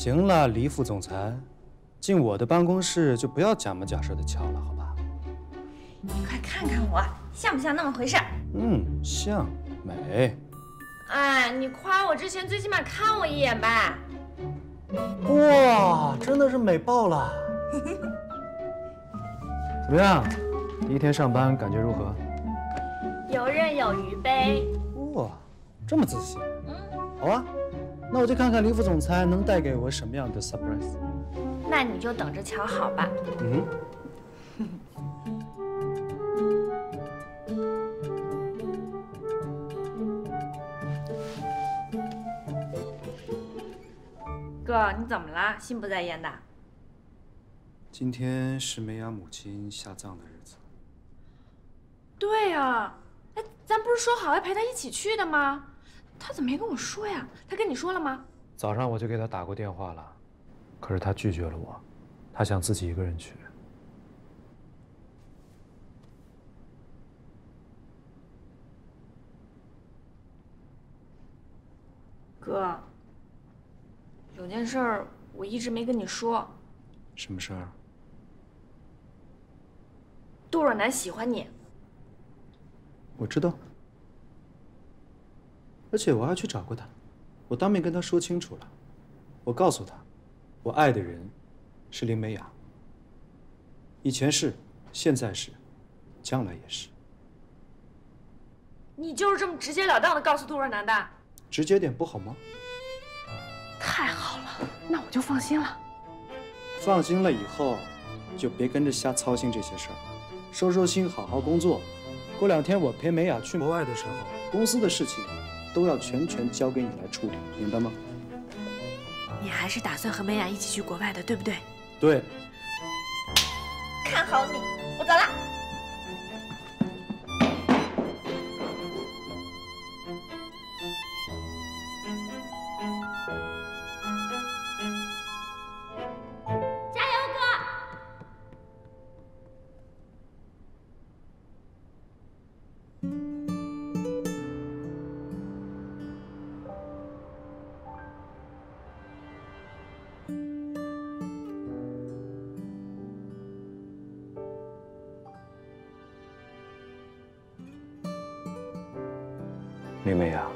行了，李副总裁，进我的办公室就不要假模假式的敲了，好吧？ 你快看看我，像不像那么回事？ 像，美。 哎，你夸我之前最起码看我一眼吧。 哇，真的是美爆了！怎么样？第一天上班感觉如何？ 游刃有余呗。 哇，这么自信。好啊，那我就看看李副总裁能带给我什么样的 surprise。 那你就等着瞧好吧。哥，你怎么了？心不在焉的？ 今天是美雅母亲下葬的日子。 对呀，哎，咱不是说好要陪她一起去的吗？她怎么没跟我说呀？她跟你说了吗？ 早上我就给她打过电话了，可是她拒绝了我，她想自己一个人去。 哥，有件事儿我一直没跟你说。 什么事儿？ 杜若楠喜欢你。 我知道，而且我还去找过他，我当面跟他说清楚了。我告诉他，我爱的人是林美雅，以前是，现在是，将来也是。 你就是这么直截了当的告诉杜若楠的？ 直接点不好吗？ 太好了，那我就放心了。 放心了以后，就别跟着瞎操心这些事儿，收收心，好好工作。过2天我陪美雅去国外的时候，公司的事情都要全权交给你来处理，明白吗？ 你还是打算和美雅一起去国外的，对不对？ 对。 看好你，我走了。加油，哥！ 林美雅，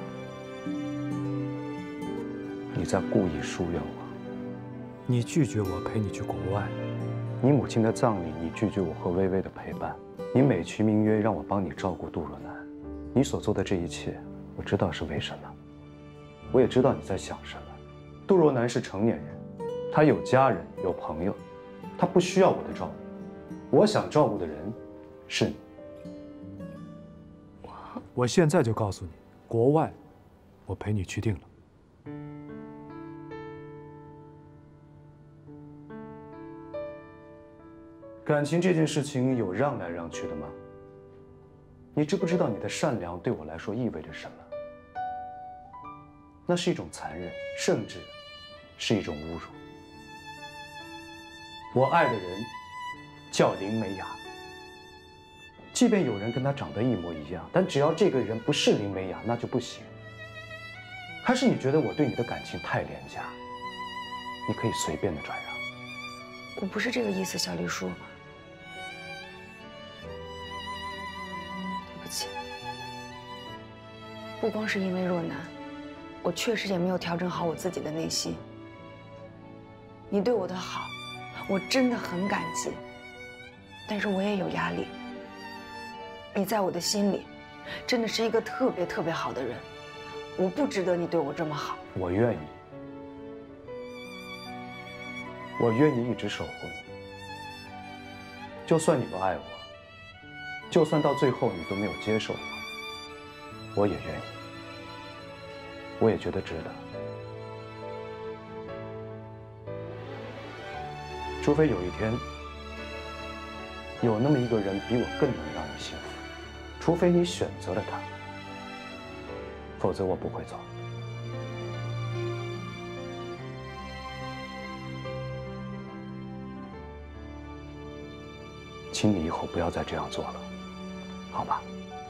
你在故意疏远我。你拒绝我陪你去国外，你母亲的葬礼，你拒绝我和薇薇的陪伴，你美其名曰让我帮你照顾杜若楠，你所做的这一切，我知道是为什么，我也知道你在想什么。杜若楠是成年人，她有家人有朋友，她不需要我的照顾，我想照顾的人是你。我现在就告诉你，国外，我陪你去定了。感情这件事情有让来让去的吗？你知不知道你的善良对我来说意味着什么？那是一种残忍，甚至是一种侮辱。我爱的人叫林美雅，即便有人跟她长得一模一样，但只要这个人不是林美雅，那就不行。还是你觉得我对你的感情太廉价，你可以随便的转让？ 我不是这个意思，小丽叔。对不起，不光是因为若楠，我确实也没有调整好我自己的内心。你对我的好，我真的很感激，但是我也有压力。你在我的心里，真的是一个特别特别好的人，我不值得你对我这么好。 我愿意。我愿意一直守护你，就算你不爱我，就算到最后你都没有接受我，我也愿意，我也觉得值得。除非有一天，有那么一个人比我更能让你幸福，除非你选择了他，否则我不会走。请你以后不要再这样做了，好吧？